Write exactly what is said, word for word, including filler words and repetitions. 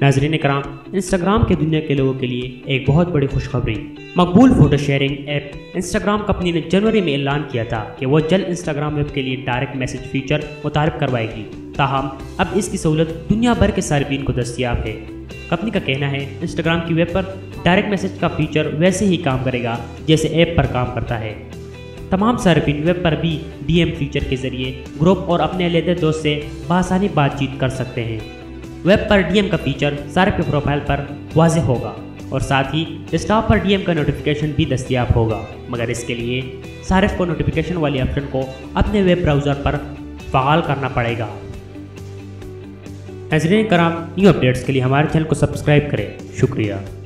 नाज़रीन कराम, इंस्टाग्राम के दुनिया के लोगों के लिए एक बहुत बड़ी खुशखबरी। मकबूल photo sharing app Instagram company ने जनवरी में ऐलान किया था कि वो जल्द इंस्टाग्राम ऐप के लिए डायरेक्ट मैसेज फीचर मुतारिफ करवाएगी। ताहम अब इसकी सहूलत दुनिया भर के सार्फिन को दस्तियाब है। कंपनी का कहना है इंस्टाग्राम की वेब पर डायरेक्ट मैसेज का फीचर वैसे ही काम करेगा जैसे ऐप पर काम करता है। तमाम सार्फिन वेब पर भी डीएम फीचर के जरिए ग्रुप और अपने अलग दोस्त से बआसानी बातचीत कर सकते हैं। वेब पर डीएम का फीचर सार्फ के प्रोफाइल पर वाज़ेह होगा और साथ ही डेस्कटॉप पर डीएम का नोटिफिकेशन भी दस्तियाब होगा, मगर इसके लिए सार्फ को नोटिफिकेशन वाले ऑप्शन को अपने वेब ब्राउज़र पर फ़आल करना पड़ेगा। नाज़रीन कराम, न्यू अपडेट्स के लिए हमारे चैनल को सब्सक्राइब करें। शुक्रिया।